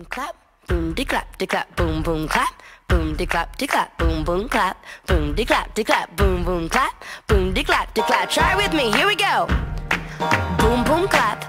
clap, boom de clap, boom boom clap, boom de clap, boom boom clap, boom de clap, boom boom clap, boom de clap. Try with me, here we go. Boom boom clap,